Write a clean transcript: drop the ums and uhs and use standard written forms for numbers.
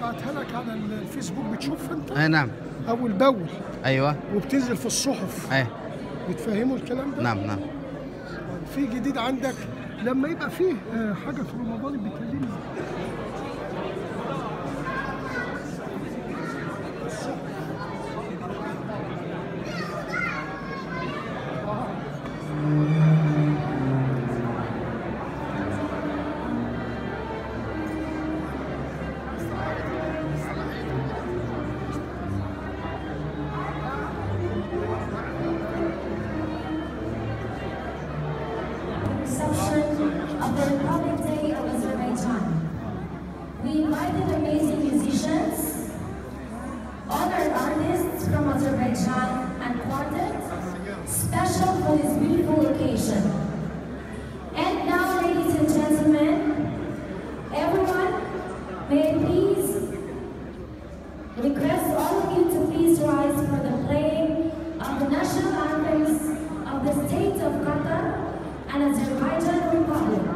ببعتها لك على الفيسبوك بتشوفها انت؟ نعم. اول باول. ايوه. وبتنزل في الصحف. بتفهموا الكلام ده؟ نعم نعم. في جديد عندك لما يبقى فيه حاجه في رمضان بتكلمني. Of the Republic Day of Azerbaijan. We invited amazing musicians, honored artists from Azerbaijan and quartet, special for this beautiful occasion. And now, ladies and gentlemen, everyone, may I please request all of you to please rise for the playing of the national anthems of the state of Qatar and Azerbaijan Republic.